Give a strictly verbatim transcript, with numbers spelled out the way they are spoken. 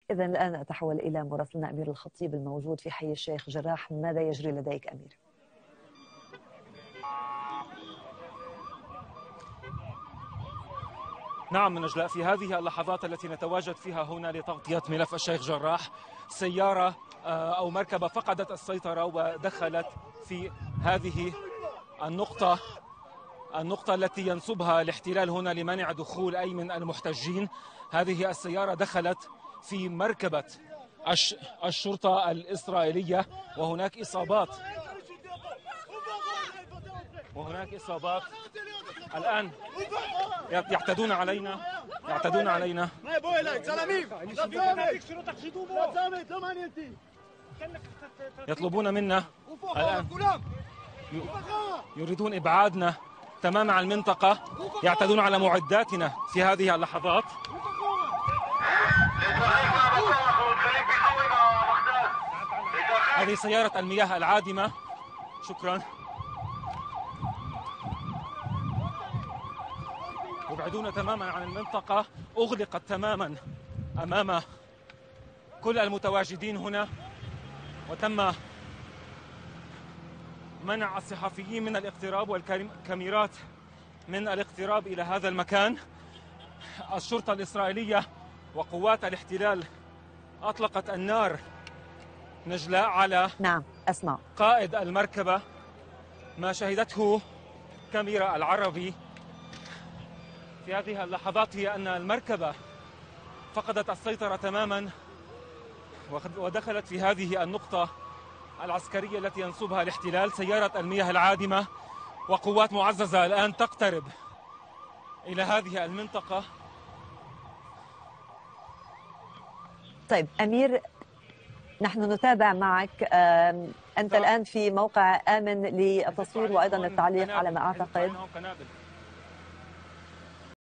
إذا الآن أتحول إلى مراسلنا أمير الخطيب الموجود في حي الشيخ جراح. ماذا يجري لديك أمير؟ نعم من نجلاء، في هذه اللحظات التي نتواجد فيها هنا لتغطية ملف الشيخ جراح، سيارة أو مركبة فقدت السيطرة ودخلت في هذه النقطة النقطة التي ينصبها الاحتلال هنا لمنع دخول أي من المحتجين. هذه السيارة دخلت في مركبة الشرطة الإسرائيلية، وهناك إصابات وهناك إصابات الآن يعتدون علينا يعتدون علينا يطلبون منا الآن، يريدون إبعادنا تماما عن المنطقة، يعتدون على معداتنا في هذه اللحظات. هذه سيارة المياه العادمة. شكرا. يبعدون تماما عن المنطقة، أغلقت تماما أمام كل المتواجدين هنا، وتم منع الصحفيين من الاقتراب والكاميرات من الاقتراب إلى هذا المكان. الشرطة الإسرائيلية وقوات الاحتلال أطلقت النار نجلاء على نعم أسمع قائد المركبة. ما شهدته كاميرا العربي في هذه اللحظات هي أن المركبة فقدت السيطرة تماما ودخلت في هذه النقطة العسكرية التي ينصبها الاحتلال. سيارة المياه العادمة وقوات معززة الآن تقترب إلى هذه المنطقة. طيب أمير، نحن نتابع معك. أنت الآن في موقع آمن للتصوير وأيضا التعليق على ما أعتقد.